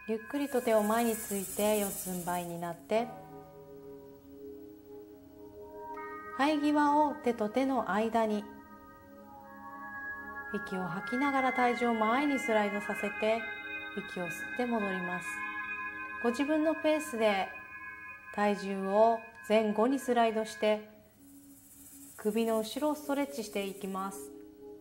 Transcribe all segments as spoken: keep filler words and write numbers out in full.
ゆっくりと手を前について四つん這いになって、生え際を手と手の間に、息を吐きながら体重を前にスライドさせて、息を吸って戻ります。ご自分のペースで体重を前後にスライドして、首の後ろをストレッチしていきます。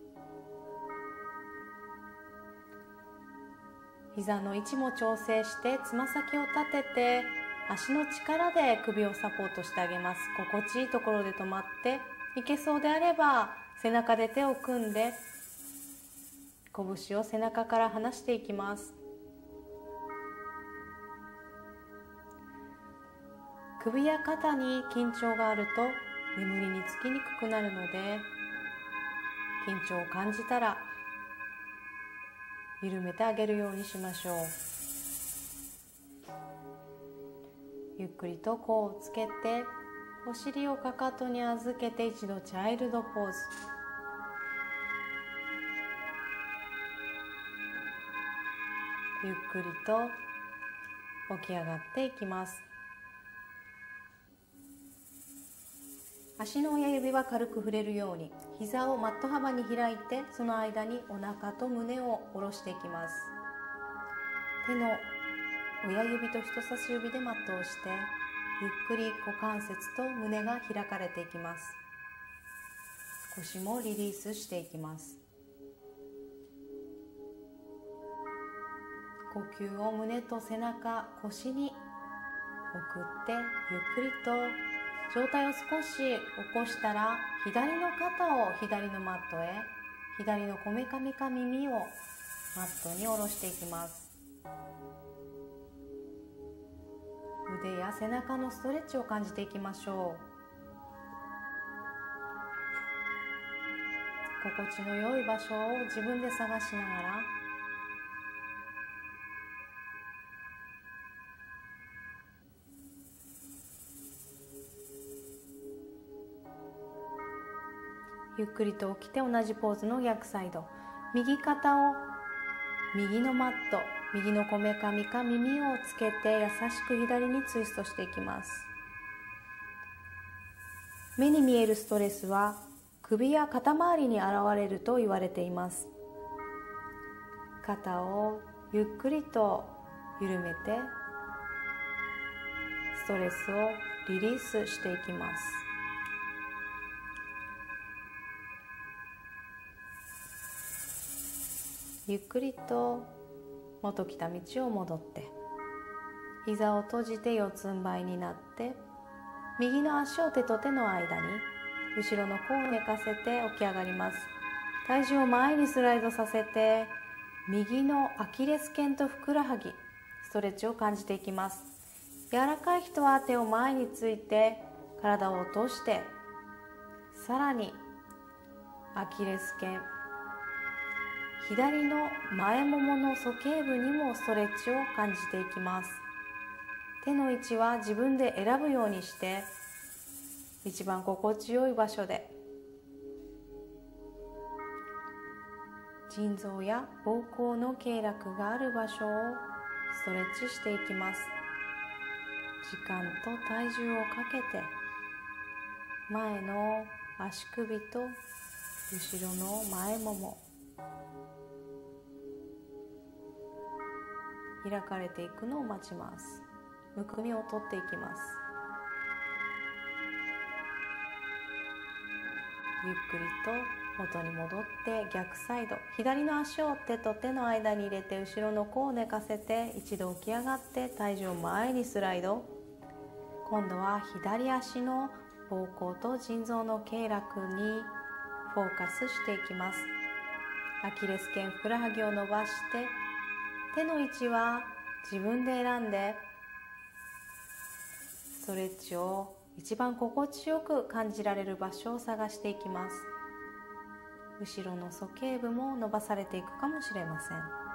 膝の位置も調整して、つま先を立てて足の力で首をサポートしてあげます。心地いいところで止まって、いけそうであれば背中で手を組んで拳を背中から離していきます。首や肩に緊張があると眠りにつきにくくなるので、緊張を感じたら緩めてあげるようにしましょう。ゆっくりと甲をつけて、お尻をかかとに預けて一度チャイルドポーズ。ゆっくりと起き上がっていきます。足の親指は軽く触れるように、膝をマット幅に開いて、その間にお腹と胸を下ろしていきます。手の親指と人差し指でマットを押して、ゆっくり股関節と胸が開かれていきます。腰もリリースしていきます。呼吸を胸と背中、腰に送って、ゆっくりと上体を少し起こしたら、左の肩を左のマットへ、左のこめかみか耳をマットに下ろしていきます。腕や背中のストレッチを感じていきましょう。心地の良い場所を自分で探しながら、ゆっくりと起きて同じポーズの逆サイド。右肩を右のマット、右のこめかみか耳をつけて優しく左にツイストしていきます。目に見えるストレスは首や肩周りに現れると言われています。肩をゆっくりと緩めて、ストレスをリリースしていきます。ゆっくりと元来た道を戻って、膝を閉じて四つん這いになって、右の足を手と手の間に、後ろの甲を寝かせて起き上がります。体重を前にスライドさせて、右のアキレス腱とふくらはぎ、ストレッチを感じていきます。柔らかい人は手を前について体を落として、さらにアキレス腱、左の前ももの鼠径部にもストレッチを感じていきます。手の位置は自分で選ぶようにして、一番心地よい場所で、腎臓や膀胱の経絡がある場所をストレッチしていきます。時間と体重をかけて、前の足首と後ろの前もも、開かれていくのを待ちます。むくみを取っていきます。ゆっくりと元に戻って逆サイド、左の足を手と手の間に入れて、後ろの甲を寝かせて一度起き上がって体重を前にスライド。今度は左足の膀胱と腎臓の経絡にフォーカスしていきます。アキレス腱、ふくらはぎを伸ばして、手の位置は自分で選んで、ストレッチを一番心地よく感じられる場所を探していきます。後ろの鼠径部も伸ばされていくかもしれません。